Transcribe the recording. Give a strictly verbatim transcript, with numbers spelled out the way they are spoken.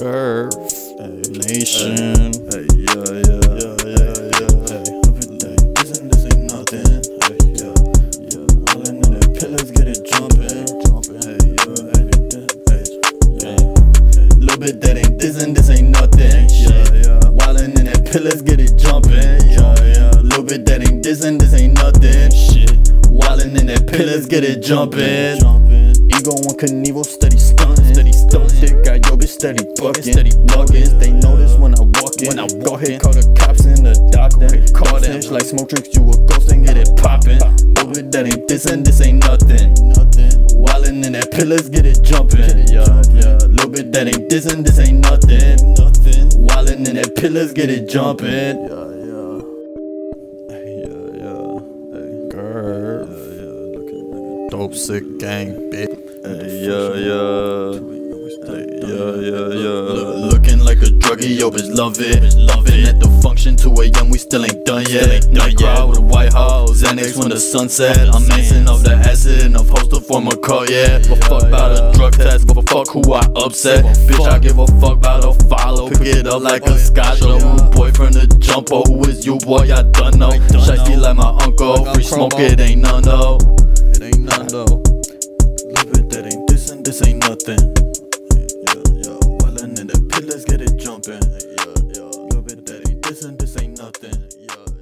Curve Nation. Hey, yeah, yeah, yeah, yeah, yeah. Hey, this and this ain't nothing. Hey, yeah, yeah. All in the pillars get it jumping, jumping. Hey, yeah, hey, yeah. Little bit that ain't this and this ain't nothing. Yeah, yeah. Wildin' in the pillars get it jumping. Yeah, yeah. Little bit that ain't this and this ain't nothing. Shit. Wildin' in the pillars get it jumping. Ego on Knievel, steady stuntin', steady stuntin'. Got your bitch steady buckin', steady buggin'. They notice when I walk in. When I go ahead, call the cops in the dock. Call them like smoke tricks, you a ghost and get it poppin'. Little bit that ain't this and this ain't nothing. Wildin' in that pillars, get it jumpin'. Yeah, yeah. Little bit that ain't this and this ain't nothing. Wildin' in that pillars, get it jumpin'. Yeah, yeah. Yeah, yeah. Hey, Curve. Yeah, yeah. Looking, looking. Dope sick gang, bitch. Hey, yeah, yeah. Hey, yeah, yeah, yeah. Looking like a druggie, yo, bitch, love it. Loving at the function, two A M, we still ain't done yet. Night crowd with a White House, Xanax when the sun set. I'm mixing up the acid and a poster for my car, yeah. Give a fuck about a drug test, give a fuck who I upset. Bitch, I give a fuck about a follow. Pick it up like a scotch, a rude boy from the jumpo. Who is you, boy? I done know. Shifty like my uncle, free smoke, it ain't none though. It ain't none though. Little bit that ain't this and this ain't nothing. Yeah, yeah. Wildin' in the pillars get it jumping. Yeah, yeah. Little bit that ain't this and this ain't nothing. Yeah.